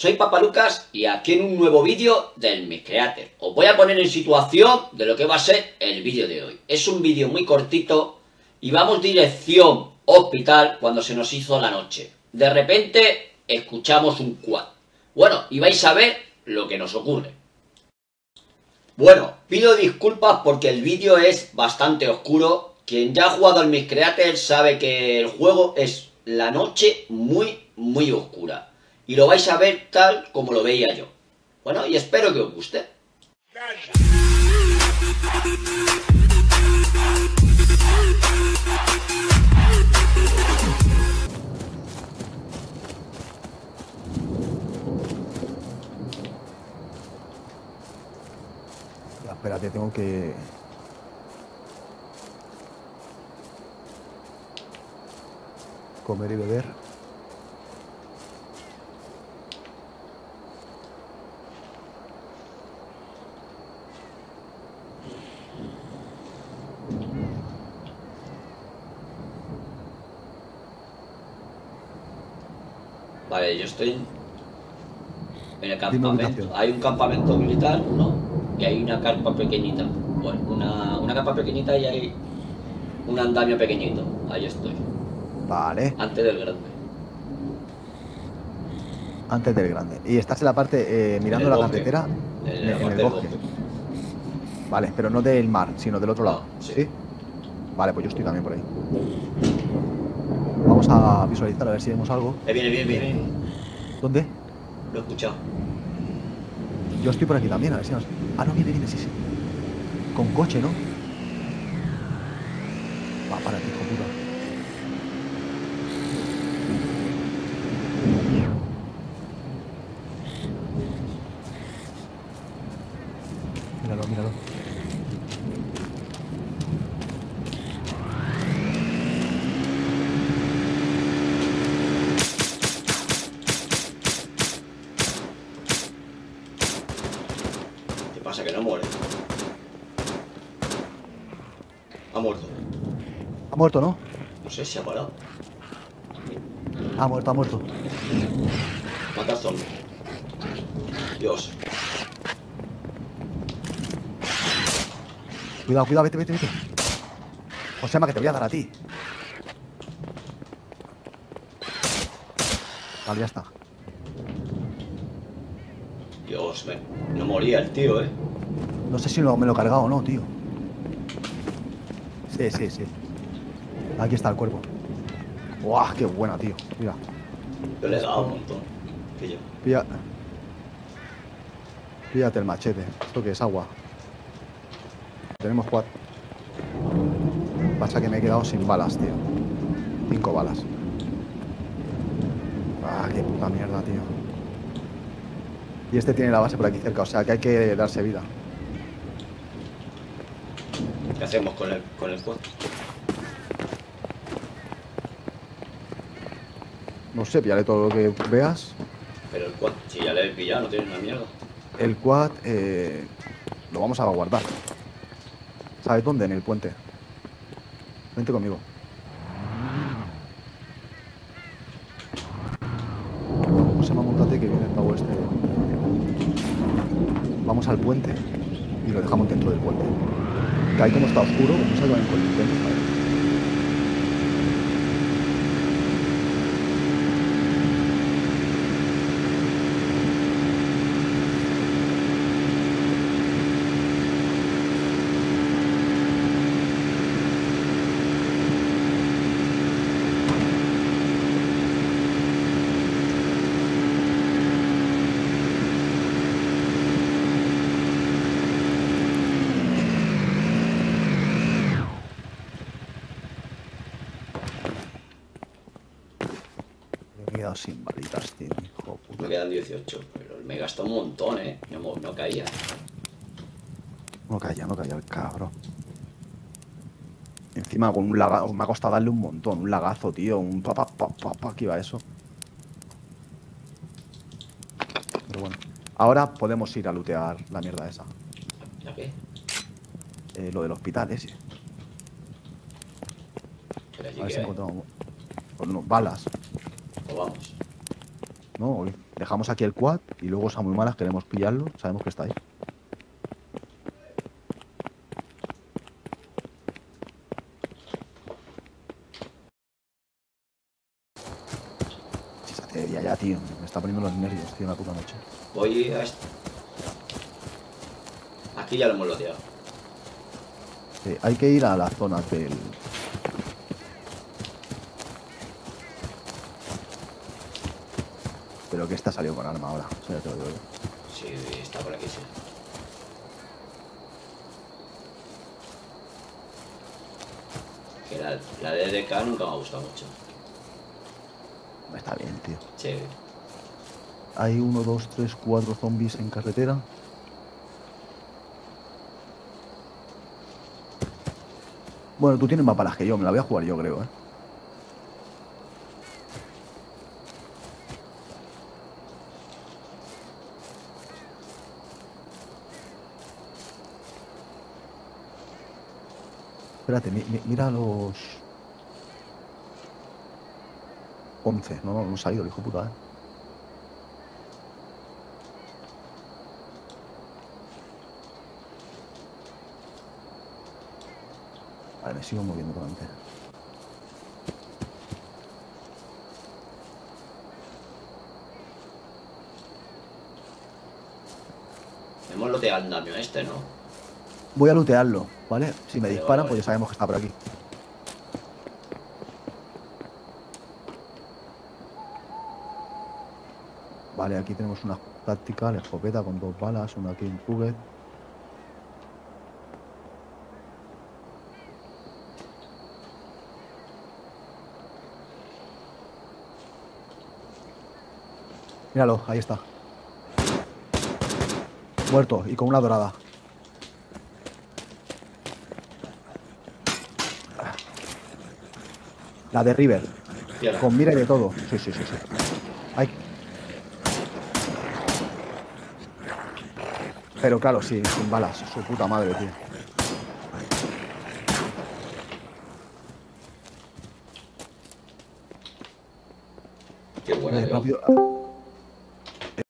soy Papalucas y aquí en un nuevo vídeo del Miscreator. Os voy a poner en situación de lo que va a ser el vídeo de hoy. Es un vídeo muy cortito y vamos dirección hospital cuando se nos hizo la noche. De repente escuchamos un quad. Bueno, y vais a ver lo que nos ocurre. Bueno, pido disculpas porque el vídeo es bastante oscuro. Quien ya ha jugado al Miscreator sabe que el juego es la noche muy oscura. Y lo vais a ver tal como lo veía yo. Bueno, y espero que os guste. Ya, espérate, tengo que... comer y beber. Vale, yo estoy en el Dime campamento. ubicación. Hay un campamento militar, ¿no? Y hay una carpa pequeñita. Bueno, una carpa pequeñita y hay un andamio pequeñito. Ahí estoy. Vale, Antes del grande. antes del grande. Y estás en la parte, mirando el la bosque. carretera, En la en parte el del bosque. Vale, pero no del mar, sino del otro lado. No, sí. Vale, pues yo estoy también por ahí. Vamos a visualizar a ver si vemos algo. Viene. ¿Dónde? Lo he escuchado. Yo estoy por aquí también, a ver si nos... Ah, no, viene, sí. Con coche, ¿no? Va, para ti, hijo puta. Míralo. ¿Qué pasa? Que no muere. Ha muerto. Ha muerto, ¿no? No sé si ha parado. Ha muerto. Matar zombies. Dios. Cuidado, vete. Josema, que te voy a dar a ti. Vale, ya está. Dios, no moría el tío, ¿eh? No sé si me lo he cargado o no, tío. Sí. Aquí está el cuerpo. ¡Guau! ¡Qué buena, tío! Mira. Yo le he dado un montón. Píllate el machete. ¿Esto qué es? Agua. Tenemos 4. Pasa que me he quedado sin balas, tío. 5 balas. Ah, qué puta mierda, tío. Y este tiene la base por aquí cerca, o sea que hay que darse vida. ¿Qué hacemos con el quad? No sé, píllale todo lo que veas. Pero el quad, si ya le he pillado, no tiene una mierda. El quad lo vamos a guardar. ¿Sabes dónde? En el puente. Vente conmigo. Vamos a montate que viene el pavo este. Vamos al puente y lo dejamos dentro del puente. Que ahí como está oscuro, vamos a ir con el puente, ¿sabes? Me he quedado sin balitas, tío, hijo puta. Me quedan 18, pero me gasta un montón, ¿eh? No caía. No calla el cabrón. Encima con un lagazo, me ha costado darle un montón, un lagazo, tío, un pa, ¿qué iba eso? Pero bueno, ahora podemos ir a lootear la mierda esa. ¿La qué? Lo del hospital ese. Pero allí A ver que si hay. encontramos con unos balas. Pues vamos. No, Dejamos aquí el quad y luego, a muy malas, queremos pillarlo. Sabemos que está ahí. Si se hace de día ya, tío. Me está poniendo los nervios, tío, una puta noche. Voy a esto. Aquí ya lo hemos loteado. Hay que ir a la zona del... Pero que esta salió con arma ahora. O sea, ya te lo digo yo. Sí, está por aquí, sí. Que la DDK nunca me ha gustado mucho. Está bien, tío. Sí. Hay 1, 2, 3, 4 zombies en carretera. Bueno, tú tienes más balas que yo. Me la voy a jugar yo, creo, ¿eh? Espérate, mira los... 11. No se ha ido el hijo de puta, ¿eh? Vale, me sigo moviendo por delante. Hemos loteado el andamio este, ¿no? Voy a lootearlo, ¿vale? Si me Vale, disparan, vale, pues ya sabemos que está por aquí. Vale, aquí tenemos una táctica, la escopeta con 2 balas, una King Puget. Míralo, ahí está. Muerto y con una dorada. La de River. Cierra. Con mira y de todo. Sí. Ay. Pero claro, sí, sin balas. Su puta madre, tío. Qué buena, yo. Rápido.